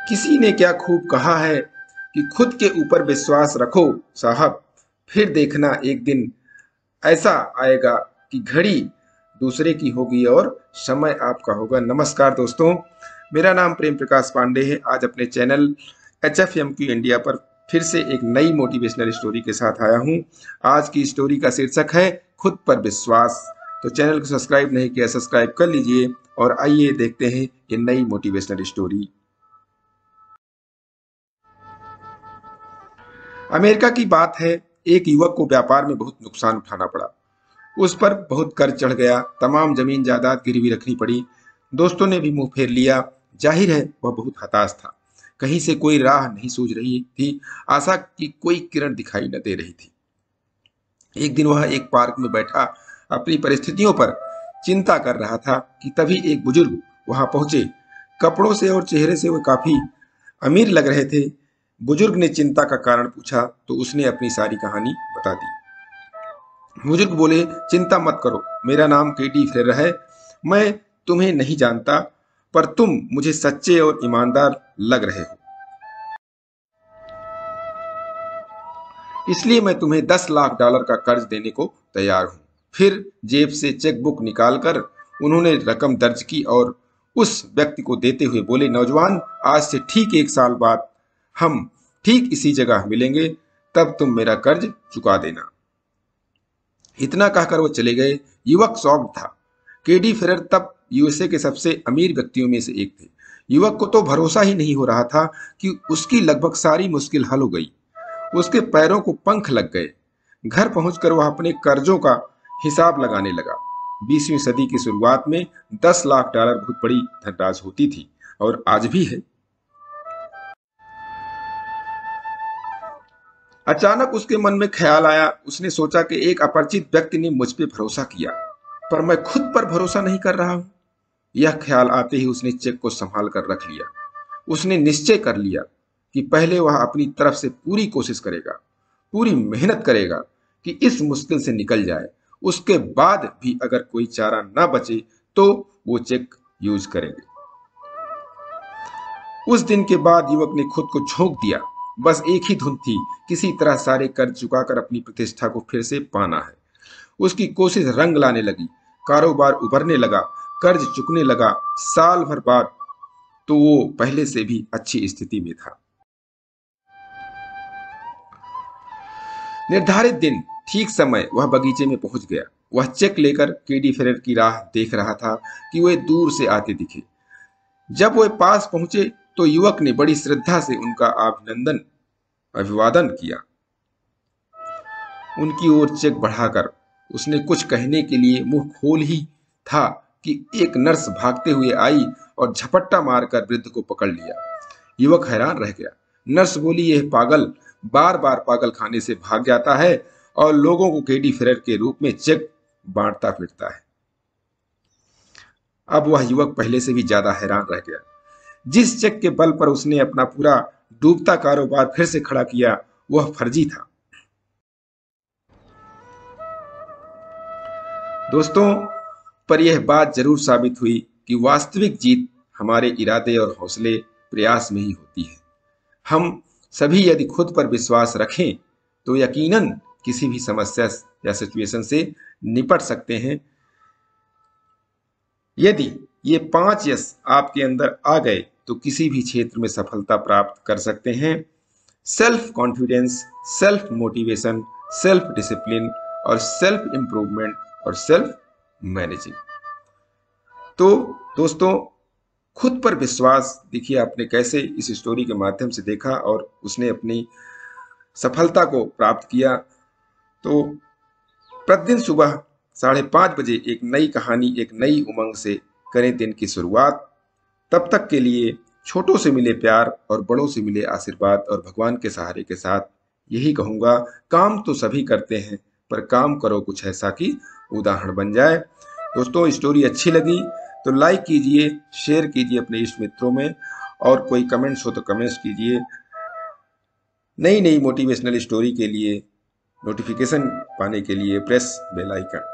किसी ने क्या खूब कहा है कि खुद के ऊपर विश्वास रखो साहब, फिर देखना एक दिन ऐसा आएगा कि घड़ी दूसरे की होगी और समय आपका होगा। नमस्कार दोस्तों, मेरा नाम प्रेम प्रकाश पांडे है। आज अपने चैनल HFMQ इंडिया पर फिर से एक नई मोटिवेशनल स्टोरी के साथ आया हूं। आज की स्टोरी का शीर्षक है खुद पर विश्वास। तो चैनल को सब्सक्राइब नहीं किया, सब्सक्राइब कर लीजिए और आइए देखते हैं ये नई मोटिवेशनल स्टोरी। अमेरिका की बात है। एक युवक को व्यापार में बहुत नुकसान उठाना पड़ा। उस पर बहुत कर्ज चढ़ गया, तमाम जमीन जायदाद गिरवी रखनी पड़ी। दोस्तों ने भी मुंह फेर लिया। जाहिर है वह बहुत हताश था। कहीं से कोई राह नहीं सूझ रही थी, आशा की कोई किरण दिखाई न दे रही थी। एक दिन वह एक पार्क में बैठा अपनी परिस्थितियों पर चिंता कर रहा था कि तभी एक बुजुर्ग वहां पहुंचे। कपड़ों से और चेहरे से वे काफी अमीर लग रहे थे। बुजुर्ग ने चिंता का कारण पूछा तो उसने अपनी सारी कहानी बता दी। बुजुर्ग बोले, चिंता मत करो, मेरा नाम केटी फेर है। मैं तुम्हें नहीं जानता, पर तुम मुझे सच्चे और ईमानदार लग रहे हो, इसलिए मैं तुम्हें $10 लाख का कर्ज देने को तैयार हूं। फिर जेब से चेक बुक निकालकर उन्होंने रकम दर्ज की और उस व्यक्ति को देते हुए बोले, नौजवान, आज से ठीक 1 साल बाद हम ठीक इसी जगह मिलेंगे, तब तुम मेरा कर्ज चुका देना। इतना कहकर वो चले गए। युवक शॉक्ड था। केडी फेरर तब यूएसए के सबसे अमीर व्यक्तियों में से एक थे। युवक को तो भरोसा ही नहीं हो रहा था कि उसकी लगभग सारी मुश्किल हल हो गई। उसके पैरों को पंख लग गए। घर पहुंचकर वह अपने कर्जों का हिसाब लगाने लगा। 20वीं सदी की शुरुआत में $10 लाख बहुत बड़ी धनराशि होती थी और आज भी है। अचानक उसके मन में ख्याल आया। उसने सोचा कि एक अपरिचित व्यक्ति ने मुझ पे भरोसा किया, पर मैं खुद पर भरोसा नहीं कर रहा हूं। यह ख्याल आते ही उसने चेक को संभाल कर रख लिया। उसने निश्चय कर लिया कि पहले वह अपनी तरफ से पूरी कोशिश करेगा, पूरी मेहनत करेगा कि इस मुश्किल से निकल जाए। उसके बाद भी अगर कोई चारा ना बचे तो वो चेक यूज करेंगे। उस दिन के बाद युवक ने खुद को झोंक दिया। बस एक ही धुन थी, किसी तरह सारे कर्ज चुकाकर अपनी प्रतिष्ठा को फिर से पाना है। उसकी कोशिश रंग लाने लगी। कारोबार उभरने लगा, कर्ज चुकने लगा। साल भर बाद तो वो पहले से भी अच्छी स्थिति में था। निर्धारित दिन ठीक समय वह बगीचे में पहुंच गया। वह चेक लेकर केडी फेरर की राह देख रहा था कि वे दूर से आते दिखे। जब वे पास पहुंचे तो युवक ने बड़ी श्रद्धा से उनका अभिवादन किया। उनकी ओर चेक बढ़ाकर उसने कुछ कहने के लिए मुंह खोल ही था कि एक नर्स भागते हुए आई और झपट्टा मारकर वृद्ध को पकड़ लिया। युवक हैरान रह गया। नर्स बोली, यह पागल बार बार पागल खाने से भाग जाता है और लोगों को केडी फेरर के रूप में चेक बांटता फिरता है। अब वह युवक पहले से भी ज्यादा हैरान रह गया। जिस चेक के बल पर उसने अपना पूरा डूबता कारोबार फिर से खड़ा किया, वह फर्जी था। दोस्तों, पर यह बात जरूर साबित हुई कि वास्तविक जीत हमारे इरादे और हौसले प्रयास में ही होती है। हम सभी यदि खुद पर विश्वास रखें तो यकीनन किसी भी समस्या या सिचुएशन से निपट सकते हैं। यदि ये 5 यस आपके अंदर आ गए तो किसी भी क्षेत्र में सफलता प्राप्त कर सकते हैं। Self confidence, self motivation, self discipline और सेल्फ इंप्रूवमेंट और सेल्फ मैनेजिंग। तो दोस्तों, खुद पर विश्वास, देखिए आपने कैसे इस स्टोरी के माध्यम से देखा और उसने अपनी सफलता को प्राप्त किया। तो प्रतिदिन सुबह 5:30 बजे एक नई कहानी, एक नई उमंग से करें दिन की शुरुआत। तब तक के लिए छोटों से मिले प्यार और बड़ों से मिले आशीर्वाद और भगवान के सहारे के साथ यही कहूंगा, काम तो सभी करते हैं, पर काम करो कुछ ऐसा कि उदाहरण बन जाए। दोस्तों, स्टोरी अच्छी लगी तो लाइक कीजिए, शेयर कीजिए अपने इष्ट मित्रों में, और कोई कमेंट्स हो तो कमेंट्स कीजिए। नई नई मोटिवेशनल स्टोरी के लिए नोटिफिकेशन पाने के लिए प्रेस बेल आइकन।